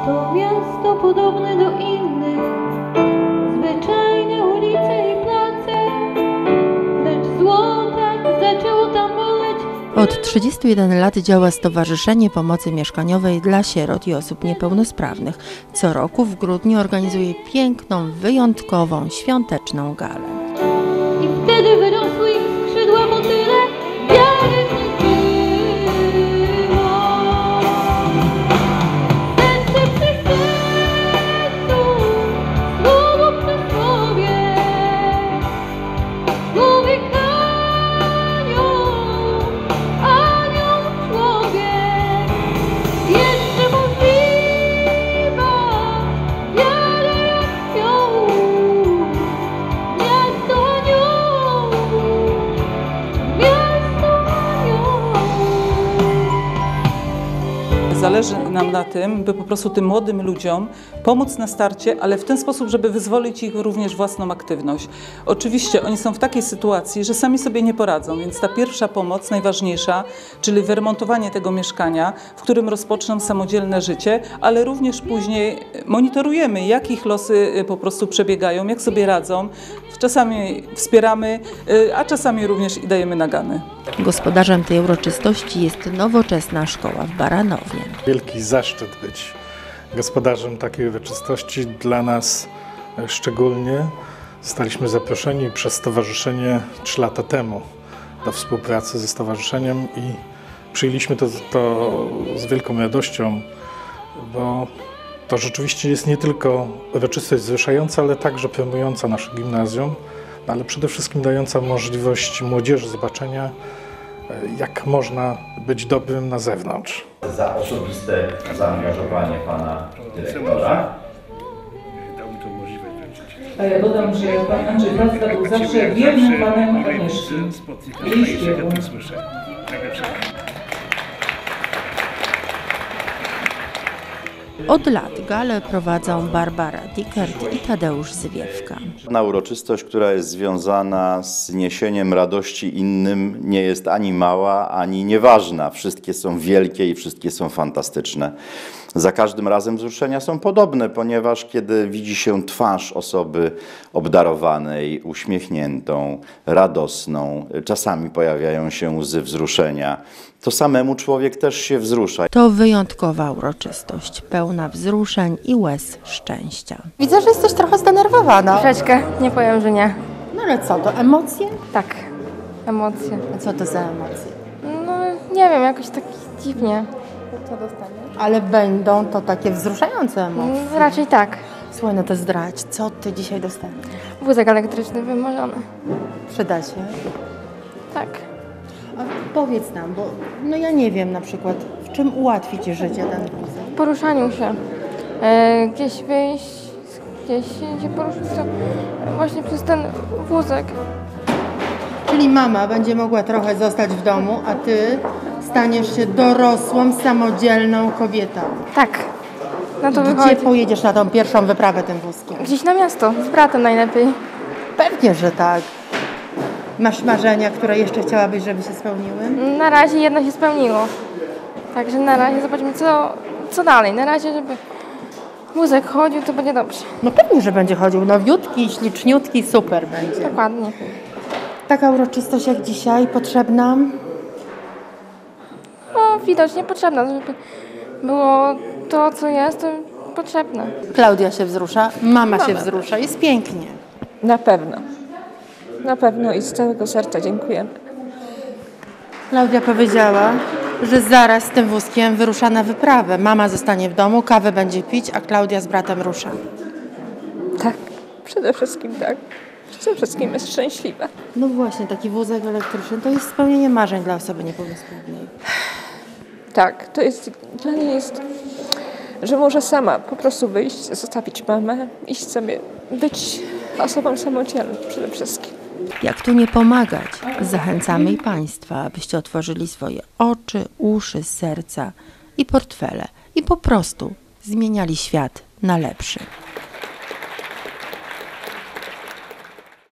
To miasto podobne do innych, zwyczajne ulice i place, lecz zło tak zaczęło tam boleć. Od 31 lat działa Stowarzyszenie Pomocy Mieszkaniowej dla Sierot i Osób Niepełnosprawnych. Co roku w grudniu organizuje piękną, wyjątkową, świąteczną galę. I wtedy wyrosły im skrzydła motyle, wiary w nich było. Serce przy sercu, słowo przy słowie, człowiek anioł człowiek. Jeszcze możliwa wiara jak pioł. Miasto aniołów, miasto aniołów. Zależy nam na tym, by po prostu tym młodym ludziom pomóc na starcie, ale w ten sposób, żeby wyzwolić ich również własną aktywność. Oczywiście oni są w takiej sytuacji, że sami sobie nie poradzą, więc ta pierwsza pomoc, najważniejsza, czyli wyremontowanie tego mieszkania, w którym rozpoczną samodzielne życie, ale również później monitorujemy, jak ich losy po prostu przebiegają, jak sobie radzą. Czasami wspieramy, a czasami również i dajemy nagany. Gospodarzem tej uroczystości jest nowoczesna szkoła w Baranowie. Wielki zaszczyt być gospodarzem takiej uroczystości. Dla nas szczególnie zostaliśmy zaproszeni przez stowarzyszenie 3 lata temu do współpracy ze stowarzyszeniem i przyjęliśmy to z wielką radością, bo to rzeczywiście jest nie tylko uroczystość wzruszająca, ale także promująca nasze gimnazjum, ale przede wszystkim dająca możliwość młodzieży zobaczenia, jak można być dobrym na zewnątrz. Za osobiste zaangażowanie pana dyrektora. A ja dodam, że pan Andrzej Placka był zawsze wiernym panem Agnieszki. Jej śpiewu. Od lat galę prowadzą Barbara Dickert i Tadeusz Zwiewka. Na uroczystość, która jest związana z niesieniem radości innym, nie jest ani mała, ani nieważna. Wszystkie są wielkie i wszystkie są fantastyczne. Za każdym razem wzruszenia są podobne, ponieważ kiedy widzi się twarz osoby obdarowanej, uśmiechniętą, radosną, czasami pojawiają się łzy wzruszenia, to samemu człowiek też się wzrusza. To wyjątkowa uroczystość, pełna wzruszeń i łez szczęścia. Widzę, że jesteś trochę zdenerwowana. Troszeczkę, nie powiem, że nie. No ale co, to emocje? Tak, emocje. A co to za emocje? No nie wiem, jakoś tak dziwnie. Co dostaniesz? Ale będą to takie wzruszające emocje. Raczej tak. Słuchaj, no to zdradź, co ty dzisiaj dostaniesz? Wózek elektryczny wymarzony. Przyda się. Tak. A powiedz nam, bo no ja nie wiem na przykład, w czym ułatwi ci życie ten wózek? W poruszaniu się. Gdzieś wyjść, gdzieś się poruszyć, to właśnie przez ten wózek. Czyli mama będzie mogła trochę zostać w domu, a ty staniesz się dorosłą, samodzielną kobietą. Tak. Na to Gdzie wychodzi. pojedziesz na tą pierwszą wyprawę tym wózkiem? Gdzieś na miasto, z bratem najlepiej. Pewnie, że tak. Masz marzenia, które jeszcze chciałabyś, żeby się spełniły? Na razie jedno się spełniło. Także na razie zobaczymy, co dalej. Na razie, żeby wózek chodził, to będzie dobrze. No pewnie, że będzie chodził nowiutki, śliczniutki, super będzie. Dokładnie. Taka uroczystość jak dzisiaj potrzebna? No, widocznie potrzebna, żeby było to, co jest, to potrzebne. Klaudia się wzrusza, mama się wzrusza, jest pięknie. Na pewno. Na pewno i z całego serca dziękujemy. Klaudia powiedziała, że zaraz z tym wózkiem wyrusza na wyprawę. Mama zostanie w domu, kawę będzie pić, a Klaudia z bratem rusza. Tak, przede wszystkim tak. Przede wszystkim jest szczęśliwa. No właśnie, taki wózek elektryczny to jest spełnienie marzeń dla osoby niepełnosprawnej. Tak, to jest, dla niej jest, że może sama po prostu wyjść, zostawić mamę, iść sobie, być osobą samodzielną przede wszystkim. Jak tu nie pomagać? Zachęcamy i Państwa, abyście otworzyli swoje oczy, uszy, serca i portfele i po prostu zmieniali świat na lepszy.